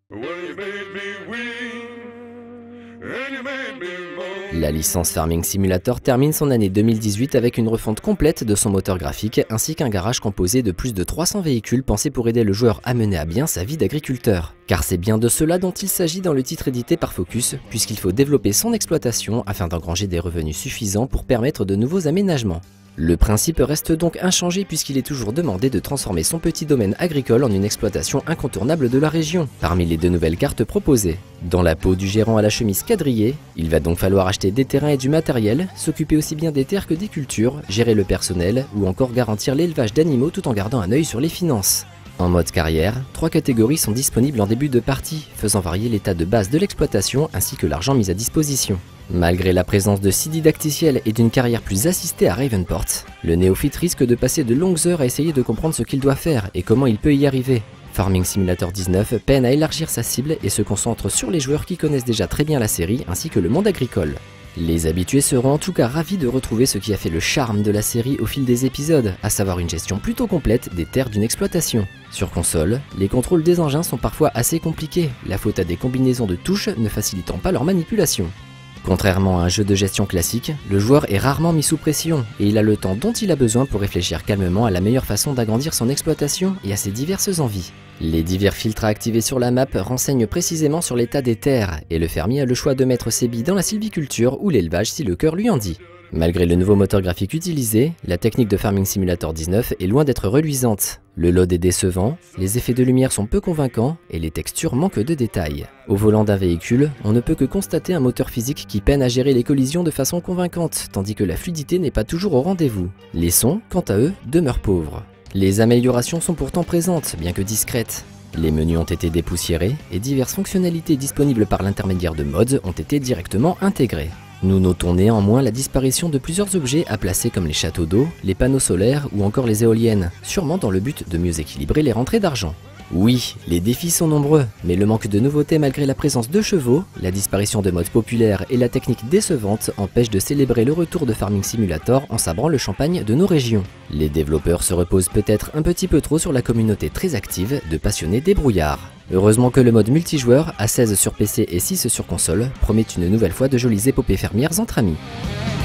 La licence Farming Simulator termine son année 2018 avec une refonte complète de son moteur graphique ainsi qu'un garage composé de plus de 300 véhicules pensés pour aider le joueur à mener à bien sa vie d'agriculteur. Car c'est bien de cela dont il s'agit dans le titre édité par Focus, puisqu'il faut développer son exploitation afin d'engranger des revenus suffisants pour permettre de nouveaux aménagements. Le principe reste donc inchangé puisqu'il est toujours demandé de transformer son petit domaine agricole en une exploitation incontournable de la région, parmi les deux nouvelles cartes proposées. Dans la peau du gérant à la chemise quadrillée, il va donc falloir acheter des terrains et du matériel, s'occuper aussi bien des terres que des cultures, gérer le personnel ou encore garantir l'élevage d'animaux tout en gardant un œil sur les finances. En mode carrière, 3 catégories sont disponibles en début de partie, faisant varier l'état de base de l'exploitation ainsi que l'argent mis à disposition. Malgré la présence de 6 didacticiels et d'une carrière plus assistée à Ravenport, le néophyte risque de passer de longues heures à essayer de comprendre ce qu'il doit faire et comment il peut y arriver. Farming Simulator 19 peine à élargir sa cible et se concentre sur les joueurs qui connaissent déjà très bien la série ainsi que le monde agricole. Les habitués seront en tout cas ravis de retrouver ce qui a fait le charme de la série au fil des épisodes, à savoir une gestion plutôt complète des terres d'une exploitation. Sur console, les contrôles des engins sont parfois assez compliqués, la faute à des combinaisons de touches ne facilitant pas leur manipulation. Contrairement à un jeu de gestion classique, le joueur est rarement mis sous pression et il a le temps dont il a besoin pour réfléchir calmement à la meilleure façon d'agrandir son exploitation et à ses diverses envies. Les divers filtres à activer sur la map renseignent précisément sur l'état des terres et le fermier a le choix de mettre ses billes dans la sylviculture ou l'élevage si le cœur lui en dit. Malgré le nouveau moteur graphique utilisé, la technique de Farming Simulator 19 est loin d'être reluisante. Le load est décevant, les effets de lumière sont peu convaincants et les textures manquent de détails. Au volant d'un véhicule, on ne peut que constater un moteur physique qui peine à gérer les collisions de façon convaincante, tandis que la fluidité n'est pas toujours au rendez-vous. Les sons, quant à eux, demeurent pauvres. Les améliorations sont pourtant présentes, bien que discrètes. Les menus ont été dépoussiérés et diverses fonctionnalités disponibles par l'intermédiaire de mods ont été directement intégrées. Nous notons néanmoins la disparition de plusieurs objets à placer comme les châteaux d'eau, les panneaux solaires ou encore les éoliennes, sûrement dans le but de mieux équilibrer les rentrées d'argent. Oui, les défis sont nombreux, mais le manque de nouveautés malgré la présence de chevaux, la disparition de modes populaires et la technique décevante empêchent de célébrer le retour de Farming Simulator en sabrant le champagne de nos régions. Les développeurs se reposent peut-être un petit peu trop sur la communauté très active de passionnés débrouillards. Heureusement que le mode multijoueur, à 16 sur PC et 6 sur console, promet une nouvelle fois de jolies épopées fermières entre amis.